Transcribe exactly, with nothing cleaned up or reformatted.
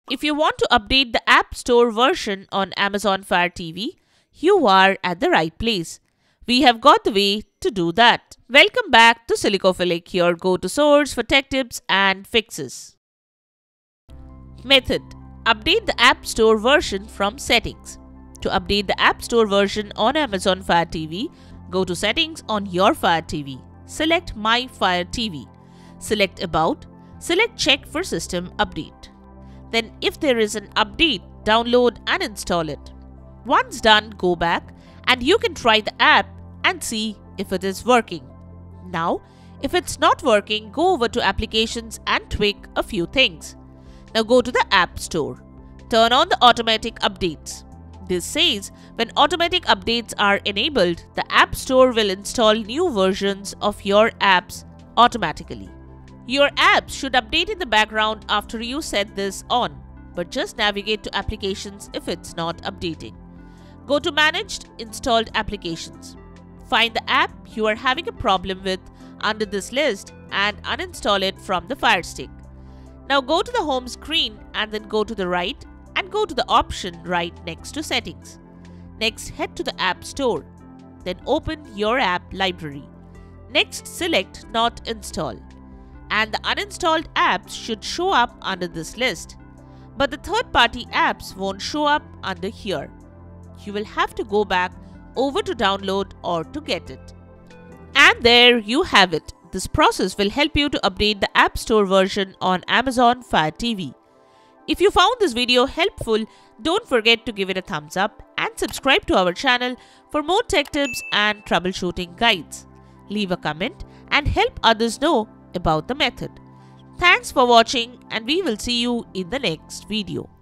If you want to update the App Store version on Amazon Fire T V, you are at the right place. We have got the way to do that. Welcome back to Silicophilic, your go-to source for tech tips and fixes. Method: update the App Store version from settings. To update the App Store version on Amazon Fire T V, go to Settings on your Fire T V. Select My Fire T V. Select About. Select Check for System Update. Then if there is an update, download and install it. Once done, go back and you can try the app and see if it is working. Now, if it's not working, go over to Applications and tweak a few things. Now go to the App Store. Turn on the automatic updates. This says when automatic updates are enabled, the App Store will install new versions of your apps automatically. Your apps should update in the background after you set this on, but just navigate to Applications if it's not updating. Go to Managed Installed Applications. Find the app you are having a problem with under this list and uninstall it from the Fire Stick. Now go to the home screen and then go to the right and go to the option right next to Settings. Next, head to the App Store. Then open your app library. Next, select Not Install. And the uninstalled apps should show up under this list. But the third-party apps won't show up under here. You will have to go back over to download or to get it. And there you have it. This process will help you to update the App Store version on Amazon Fire T V. If you found this video helpful, don't forget to give it a thumbs up and subscribe to our channel for more tech tips and troubleshooting guides. Leave a comment and help others know about the method. Thanks for watching and we will see you in the next video.